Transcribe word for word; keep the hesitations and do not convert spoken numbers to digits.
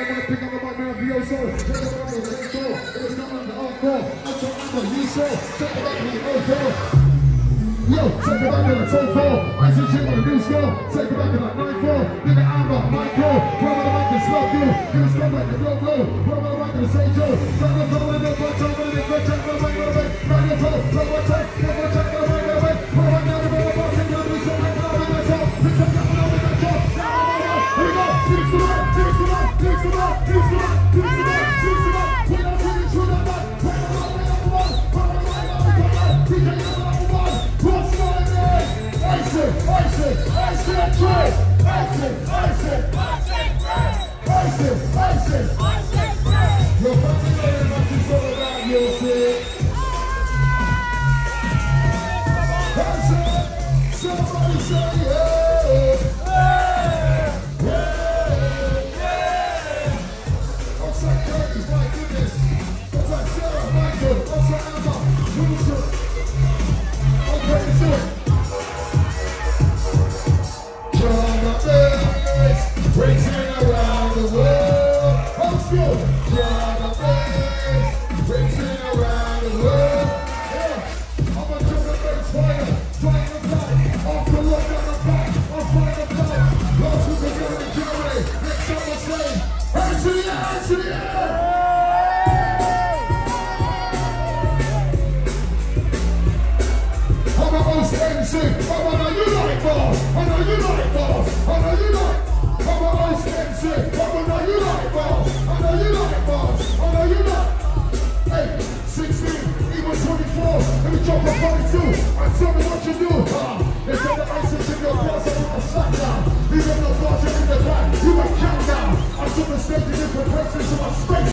one thing I'm about nervioso. Check it out, it's so. It's not on the encore. I'm talking about you, so. Check it out, it's so. Yo, take it back to the two four. I C three with a new score. Take it back to that nine four. Nigga, I'm not micro. Run on the mic and slug you. Give us come back to blow blow. Run on the mic and say Joe. Run on the phone and then one time. Run on the phone, check the mic, run away. Run your phone, run one time. Run one time, run away, run away. Run one down, run one box. Take it out, do something. Run on the top. Pick up, run on the top. Here we go. Fix it up, fix it up, fix it up, fix it up, fix it up, fix it up. We don't finish with the mic. Run on the mic, run on the mic. Run on the mic, run on the mic. We take it on the mic. What's going on? Ice it, ice it, ice it, try. Ice it, ice it, ice it, ice it, ice it, ice it, your family very much is all about your shit. Ice it, somebody say yeah. Yeah, yeah, yeah. Outside Curtis, my goodness. Outside Sarah, Michael, outside Emma, Wilson. Okay, so racing around the world. Old school. Drama bass. Racing around the world. Yeah. I'm a different bass fire. Flying the flight. Off the look on the back. I'm flying the flight. Lost with the gun and jury. Next time I say, hands to the air, hands to the air. I'm a host M C. Oh, I know you like balls. I know you like balls. I know you like. I'm a host M C. I know you like balls. I know you like balls. I know you like. Hey, sixteen, even twenty-four. Let me drop a forty-two. And tell me what you do. Uh, they say the ice is in your balls. I want to slap down. Even the balls are in the back. You might count down. I'm to the stage in different places. So